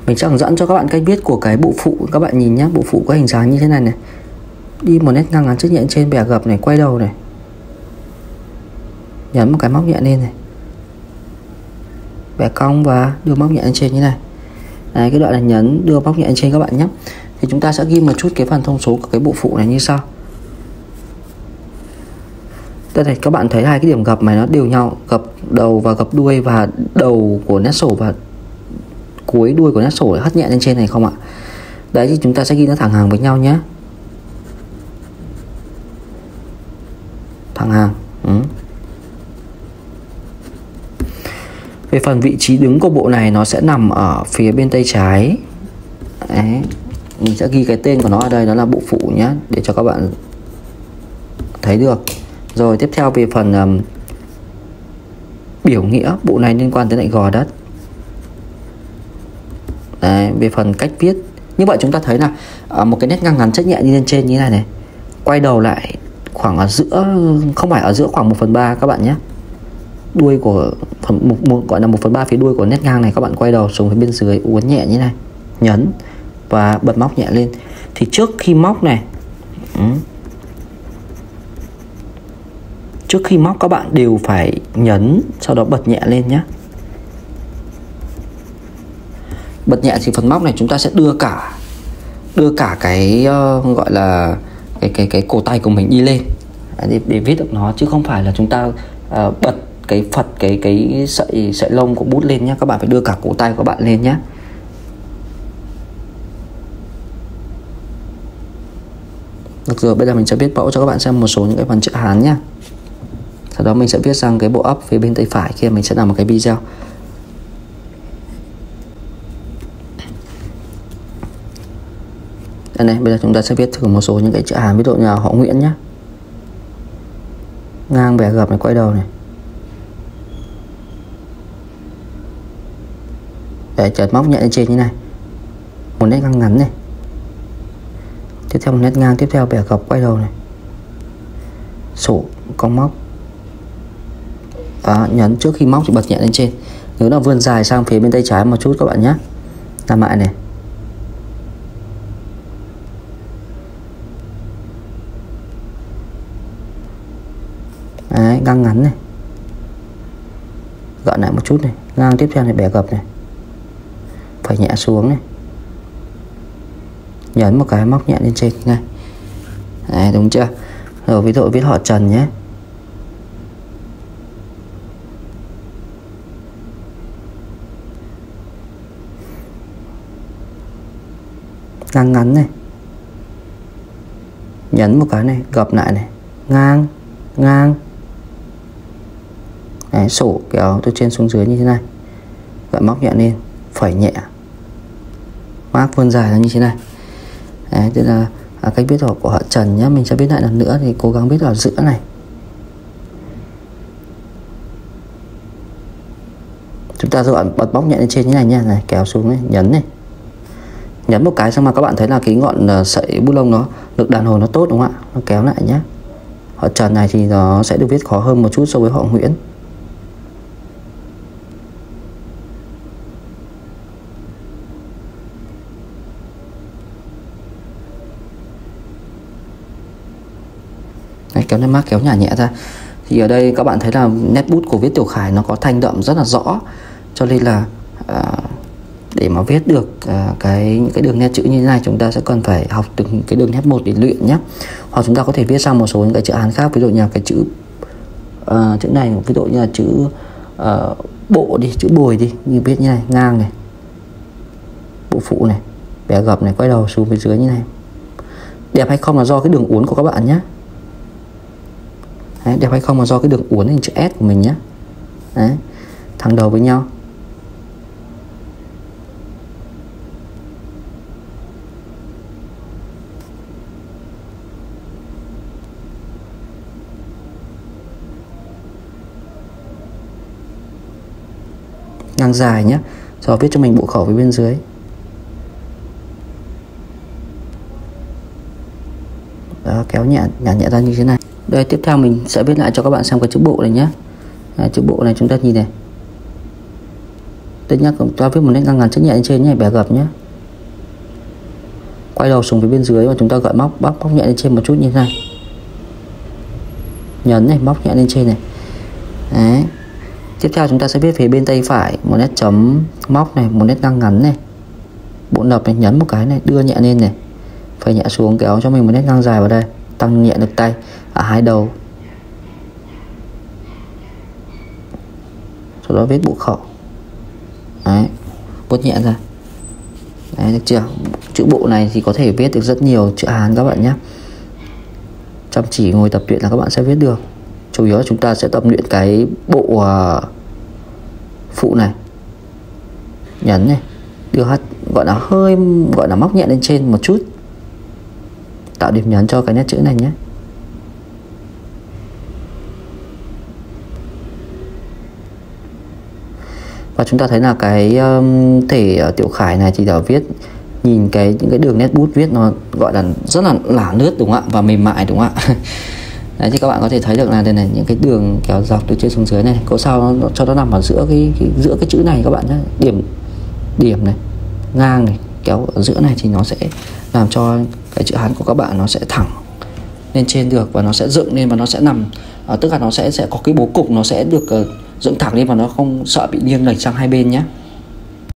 Mình sẽ hướng dẫn cho các bạn cách viết của cái bộ phụ. Các bạn nhìn nhé, bộ phụ có hình dáng như thế này này. Đi một nét ngang ngắn chữ nhẹ trên bẻ gập này, quay đầu này, nhấn một cái móc nhẹ lên này, bẻ cong và đưa móc nhẹ lên trên như này. Đấy, cái đoạn này nhấn đưa móc nhẹ lên trên các bạn nhé. Thì chúng ta sẽ ghi một chút cái phần thông số của cái bộ phụ này như sau. Đây này, các bạn thấy hai cái điểm gập này nó đều nhau, gập đầu và gập đuôi, và đầu của nét sổ và cuối đuôi của nét sổ hất nhẹ lên trên này không ạ? Đấy, thì chúng ta sẽ ghi nó thẳng hàng với nhau nhé. Thẳng hàng. Về phần vị trí đứng của bộ này, nó sẽ nằm ở phía bên tay trái. Đấy, mình sẽ ghi cái tên của nó ở đây, đó là bộ phụ nhé, để cho các bạn thấy được. Rồi tiếp theo về phần biểu nghĩa, bộ này liên quan tới lại gò đất. Đấy, về phần cách viết, như vậy chúng ta thấy là một cái nét ngang ngắn chếch nhẹ đi lên trên như thế này này, quay đầu lại khoảng ở giữa, không phải ở giữa, khoảng 1/3 các bạn nhé. Đuôi của gọi là 1/3 phía đuôi của nét ngang này, các bạn quay đầu xuống phía bên dưới, uốn nhẹ như này, nhấn và bật móc nhẹ lên. Thì trước khi móc này, trước khi móc các bạn đều phải nhấn, sau đó bật nhẹ lên nhé. Bật nhẹ thì phần móc này chúng ta sẽ đưa cả cái gọi là cái cổ tay của mình đi lên để viết được nó, chứ không phải là chúng ta bật cái phật cái sợi lông của bút lên nhé. Các bạn phải đưa cả cổ tay của bạn lên nhé. Được rồi, bây giờ mình sẽ viết mẫu cho các bạn xem một số những cái phần chữ Hán nhé. Sau đó mình sẽ viết sang cái bộ ấp phía bên tay phải kia, mình sẽ làm một cái video. Đây này, bây giờ chúng ta sẽ viết thử một số những cái chữ Hán, ví dụ như là họ Nguyễn nhé. Ngang bẻ gập này, quay đầu này. Để chợt móc nhẹ lên trên như này, một nét ngang ngắn này. Tiếp theo một nét ngang, tiếp theo bẻ gập, quay đầu này, sổ cong móc. Đó, nhấn trước khi móc thì bật nhẹ lên trên. Nếu là vươn dài sang phía bên tay trái một chút các bạn nhé. Làm lại này. Đấy, ngang ngắn này, gọn lại một chút này, ngang tiếp theo này, bẻ gập này, phải nhẹ xuống này, nhấn một cái móc nhẹ lên trên này. Đấy, đúng chưa? Rồi ví dụ viết họ Trần nhé. Ngang ngắn này, nhấn một cái này, gập lại này, ngang ngang. Đấy, sổ kéo từ trên xuống dưới như thế này, gợi móc nhẹ lên, phẩy nhẹ, mác vươn dài ra như thế này. Đấy, đây là cách viết của họ Trần nhé. Mình sẽ viết lại lần nữa, thì cố gắng viết ở giữa này. Chúng ta dựa bật móc nhẹ lên trên như này nha, này kéo xuống này, nhấn này, nhấn một cái xong mà các bạn thấy là cái ngọn sợi bút lông nó lực đàn hồi nó tốt, đúng không ạ? Nó kéo lại nhé. Họ Trần này thì nó sẽ được viết khó hơn một chút so với họ Nguyễn. Đấy, kéo lên mác, kéo nhả nhẹ ra. Thì ở đây các bạn thấy là nét bút của viết Tiểu Khải nó có thanh đậm rất là rõ, cho nên là để mà viết được những cái đường nét chữ như thế này, chúng ta sẽ cần phải học từng cái đường nét một để luyện nhé. Hoặc chúng ta có thể viết sang một số những cái chữ Hán khác, ví dụ như là cái chữ này, ví dụ như là chữ bộ đi, chữ bồi đi, như viết như này, ngang này, bộ phụ này, bẻ gập này, quay đầu xuống phía dưới như này. Đẹp hay không là do cái đường uốn của các bạn nhé. Đấy, đẹp hay không là do cái đường uốn hình chữ S của mình nhé. Đấy, thẳng đầu với nhau. Ngang dài nhé, rồi viết cho mình bộ khẩu với bên dưới. Đó, kéo nhẹ nhẹ ra như thế này. Đây, tiếp theo mình sẽ viết lại cho các bạn xem cái chữ bộ này nhé. Chữ bộ này chúng ta nhìn này, Đây nhá, chúng ta viết một nét ngang ngắn chữ nhẹ lên trên nhé, bẻ gập nhé. Quay đầu xuống phía bên dưới và chúng ta gợi móc nhẹ lên trên một chút như thế này. Nhấn này, móc nhẹ lên trên này. Đấy. Tiếp theo chúng ta sẽ viết phía bên tay phải một nét chấm móc này, một nét ngang ngắn này. Bộ nập này, nhấn một cái này, đưa nhẹ lên này. Phẩy nhẹ xuống, kéo cho mình một nét ngang dài vào đây. Tăng nhẹ lực tay ở hai đầu. Sau đó viết bộ khẩu. Đấy, vuốt nhẹ ra. Đấy, được chưa? Chữ bộ này thì có thể viết được rất nhiều chữ Hán các bạn nhé. Chăm chỉ ngồi tập luyện là các bạn sẽ viết được. Chủ yếu là chúng ta sẽ tập luyện cái bộ phụ này. Nhấn này, đưa hắt gọi là hơi gọi là móc nhẹ lên trên một chút, tạo điểm nhấn cho cái nét chữ này nhé. Và chúng ta thấy là cái thể Tiểu Khải này thì đã viết, nhìn những cái đường nét bút viết nó gọi là rất là lả lướt đúng không ạ, và mềm mại đúng không ạ. Đấy thì các bạn có thể thấy được là đây này, những cái đường kéo dọc từ trên xuống dưới này, cỗ sao cho nó nằm ở giữa giữa cái chữ này các bạn nhé. Điểm này, ngang này, kéo ở giữa này thì nó sẽ làm cho cái chữ Hán của các bạn nó sẽ thẳng lên trên được, và nó sẽ dựng lên và nó sẽ nằm, tức là nó sẽ có cái bố cục nó sẽ được dựng thẳng lên và nó không sợ bị nghiêng lệch sang hai bên nhé.